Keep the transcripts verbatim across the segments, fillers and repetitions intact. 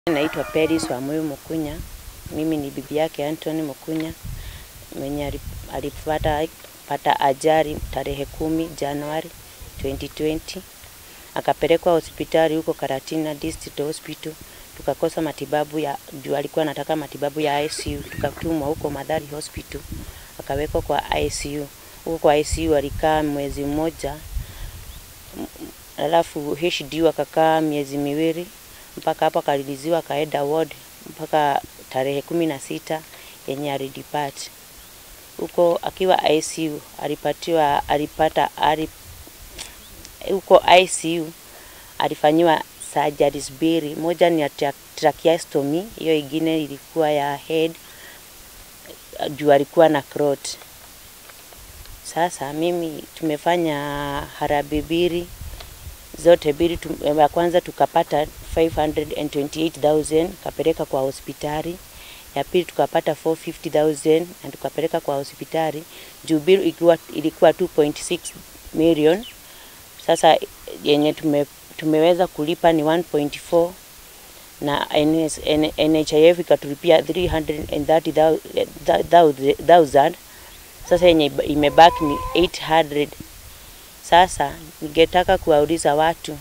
Naitwa Peris wa Moyo Mukunya. Mimi ni bibi yake Anthony Mukunya mwenye alipata pata ajali tarehe kumi Januari twenty twenty. Akapelekwa hospitali huko Karatina District Hospital. Tukakosa matibabu ya juu alikuwa anataka matibabu ya I C U. Tukatumwa huko Mathari Hospital. Akawekwa kwa I C U. Huko kwa I C U alikaa mwezi mmoja. Alafu H D akakaa miezi miwili. Mpaka hapa kaliliziwa kaenda ward mpaka tarehe kumi na sita yenye alidepart. Huko akiwa I C U alipatiwa alipata alip, huko I C U alifanywa surgeries mbili, moja ni ya tracheostomy, hiyo ingine ilikuwa ya head juu alikuwa na clot. Sasa mimi tumefanya harambee mbili zote mbili. Ya kwanza tukapata five hundred twenty-eight thousand kapeleka kwa hospitali. Ya pili tukapata four hundred fifty thousand na tukapeleka kwa hospitali. Juu bill ilikuwa ilikuwa two point six million. Sasa yenye tume, tumeweza kulipa ni one point four na N H I F ikatulipia three hundred thirty thousand. Sasa yenye imebaki ni eight hundred. Sasa ningetaka kuwauliza watu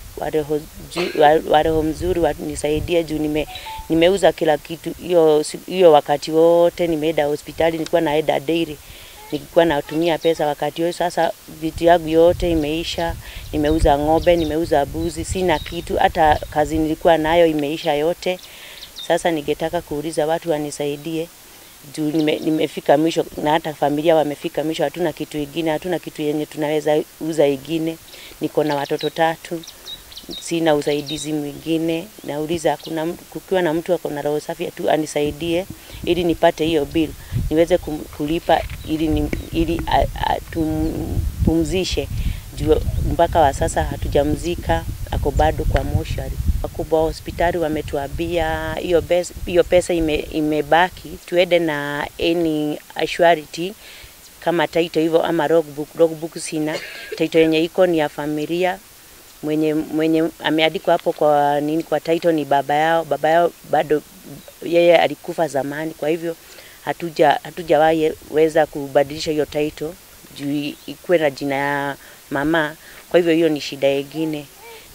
wale mzuri wanisaidie juu nime nimeuza kila kitu. Hiyo hiyo wakati wote nimeenda hospitali, nilikuwa naenda daily, nilikuwa natumia pesa wakati huo. Sasa vitu yangu yote imeisha, nimeuza ng'ombe, nimeuza mbuzi, sina kitu, hata kazi nilikuwa nayo imeisha yote. Sasa ningetaka kuuliza watu wanisaidie juu nime, nimefika mwisho na hata familia wamefika mwisho, hatuna kitu kingine, hatuna kitu yenye tunaweza uza ingine. Niko na watoto tatu, sina usaidizi mwingine. Nauliza kuna kukiwa na mtu ako na roho safi tu anisaidie ili nipate hiyo bill niweze kulipa, ili ni, ili tumpumzishe juu mpaka wa sasa hatujamzika, ako bado kwa moshari. Wakubwa wa hospitali wametuambia hiyo pesa hiyo pesa ime, imebaki tuende na any assurity kama title hivyo ama logbook. Logbook sina, title yenye iko ni ya familia, mwenye mwenye ameandikwa hapo kwa nini kwa title ni baba yao. Baba yao bado yeye alikufa zamani, kwa hivyo hatuja hatujawahi weza kubadilisha hiyo title juu ikuwe na jina ya mama. Kwa hivyo hiyo ni shida nyingine.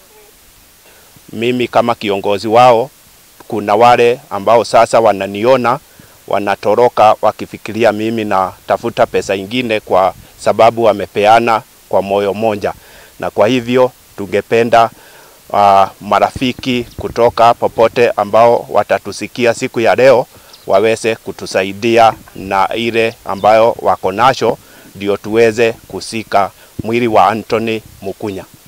Mimi kama kiongozi wao, kuna wale ambao sasa wananiona wanatoroka wakifikiria mimi na tafuta pesa ingine kwa sababu wamepeana kwa moyo moja. Na kwa hivyo tungependa uh, marafiki kutoka popote ambao watatusikia siku ya leo waweze kutusaidia na ile ambayo wako nacho ndio tuweze kusika mwili wa Anthony Mukunya.